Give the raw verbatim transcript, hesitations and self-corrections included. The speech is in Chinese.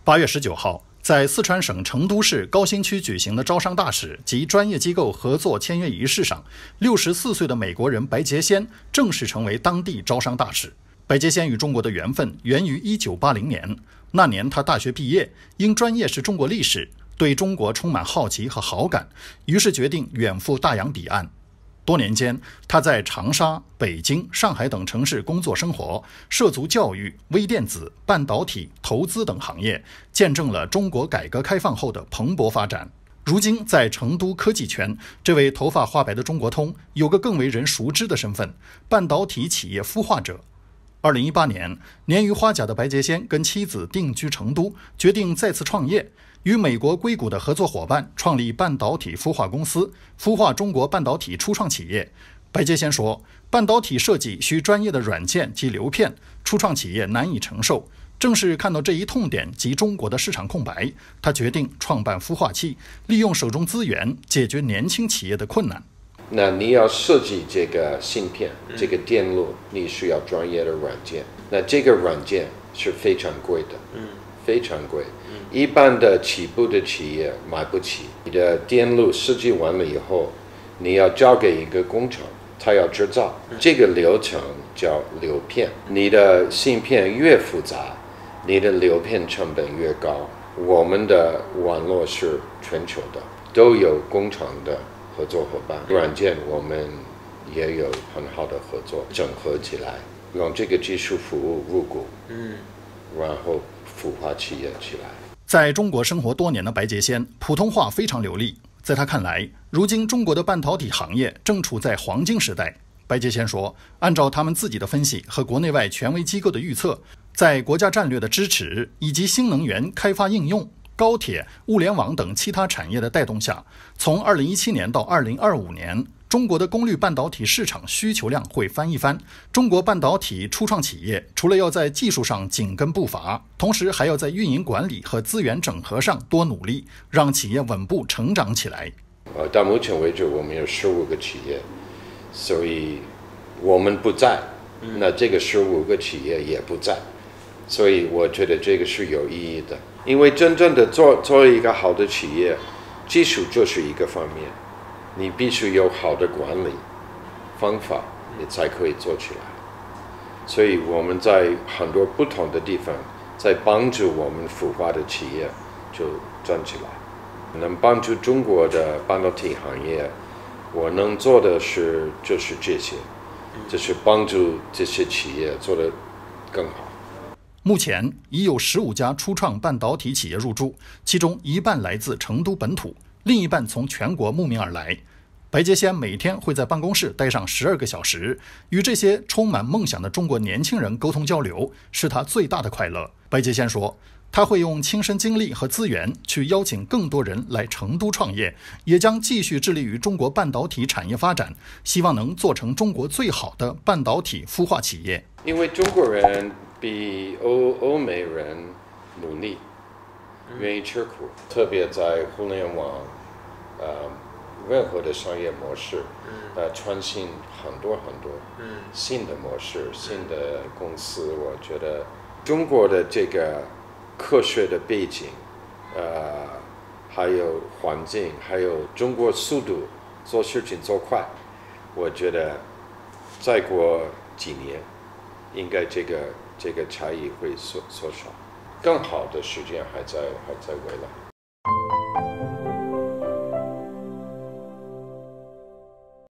八月十九号，在四川省成都市高新区举行的招商大使及专业机构合作签约仪式上，六十四岁的美国人白洁仙正式成为当地招商大使。白洁仙与中国的缘分源于一九八零年，那年他大学毕业，因专业是中国历史，对中国充满好奇和好感，于是决定远赴大洋彼岸。多年间，他在长沙、北京、上海等城市工作生活，涉足教育、微电子、半导体、投资等行业，见证了中国改革开放后的蓬勃发展。如今在成都科技圈，这位头发花白的中国通有个更为人熟知的身份——半导体企业孵化者。二零一八年，年逾花甲的白洁仙跟妻子定居成都，决定再次创业，与美国硅谷的合作伙伴创立半导体孵化公司，孵化中国半导体初创企业。白洁仙说，半导体设计需专业的软件及流片，初创企业难以承受。正是看到这一痛点及中国的市场空白，他决定创办孵化器，利用手中资源解决年轻企业的困难。 那你要设计这个芯片，这个电路，你需要专业的软件。那这个软件是非常贵的，嗯，非常贵，嗯，一般的起步的企业买不起。你的电路设计完了以后，你要交给一个工厂，他要制造，这个流程叫流片。你的芯片越复杂，你的流片成本越高。我们的网络是全球的，都有工厂的合作伙伴，软件我们也有很好的合作，整合起来，用这个技术服务入股，嗯，然后孵化企业起来。 在中国生活多年的白洁仙，普通话非常流利。在他看来，如今中国的半导体行业正处在黄金时代。白洁仙说，按照他们自己的分析和国内外权威机构的预测，在国家战略的支持以及新能源开发应用、高铁、物联网等其他产业的带动下，从二零一七年到二零二五年，中国的功率半导体市场需求量会翻一番。中国半导体初创企业除了要在技术上紧跟步伐，同时还要在运营管理和资源整合上多努力，让企业稳步成长起来。 呃，到目前为止，我们有十五个企业，所以我们不在，那这个十五个企业也不在，所以我觉得这个是有意义的。因为真正的做做一个好的企业，技术就是一个方面，你必须有好的管理方法，你才可以做起来。所以我们在很多不同的地方，在帮助我们孵化的企业就站起来，能帮助中国的半导体行业。我能做的是就是这些，就是帮助这些企业做得更好。 目前已有十五家初创半导体企业入驻，其中一半来自成都本土，另一半从全国慕名而来。白洁仙每天会在办公室待上十二个小时，与这些充满梦想的中国年轻人沟通交流，是他最大的快乐。白洁仙说，他会用亲身经历和资源去邀请更多人来成都创业，也将继续致力于中国半导体产业发展，希望能做成中国最好的半导体孵化企业。 因为中国人比欧欧美人努力，愿意吃苦，特别在互联网，呃，任何的商业模式，呃，创新很多很多，新的模式、新的公司，我觉得中国的这个科学的背景，呃，还有环境，还有中国速度做事情做快，我觉得再过几年，应该这个这个差异会缩缩小，更好的时间还在还在未来。